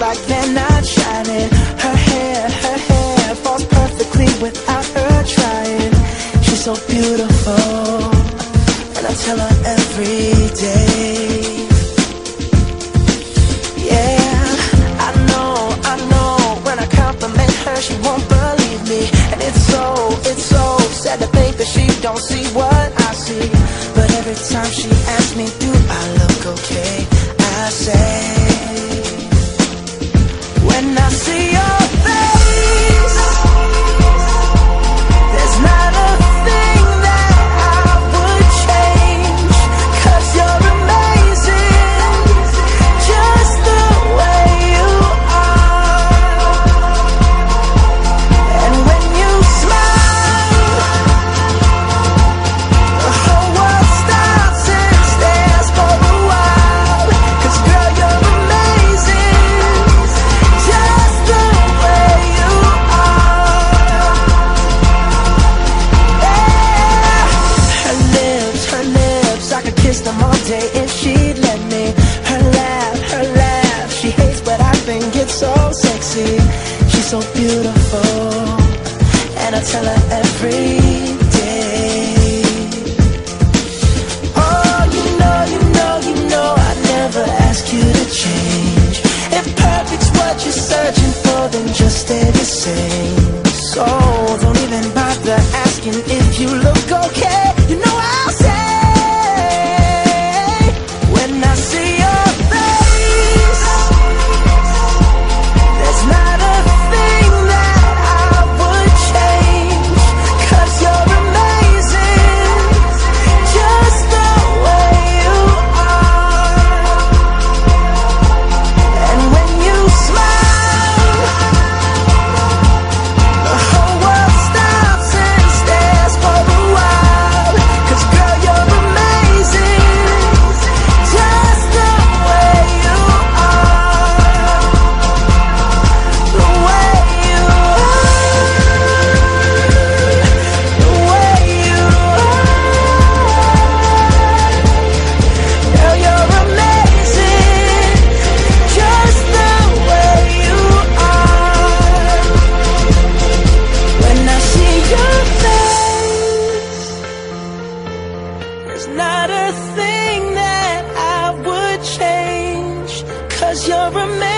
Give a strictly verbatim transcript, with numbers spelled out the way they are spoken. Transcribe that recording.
like they're not shining. Her hair, her hair falls perfectly without her trying. She's so beautiful, and I tell her every day. Yeah, I know, I know, when I compliment her she won't believe me. And it's so, it's so sad to think that she don't see what I see. But every time she asks me, do I look okay, I say, when I see your face, there's not a thing that I would change. 'Cause you're amazing, just the way you are. And when you smile, the whole world stops and stares for a while. 'Cause girl, you're amazing, just the way you are. Yeah. Her lips, her lips, I could kiss them all day if she'd let me. Her laugh, her laugh, she hates but I think it's so sexy. She's so beautiful, and I tell her every day. Oh, you know, you know, you know I never ask you to change. If perfect's what you're searching for, then just stay the same. So don't even bother asking if you look okay. You know I'll say, when I see your face, there's not a thing that I would change. 'Cause you're amazing, just the way you are. And when you smile, the whole world stops and stares for a while. 'Cause girl, you're amazing, just the way you are. The way you are, the way you are. Girl, you're amazing, just the way you are. When I see your face, there's not a thing that I would change. 'Cause you're amazing.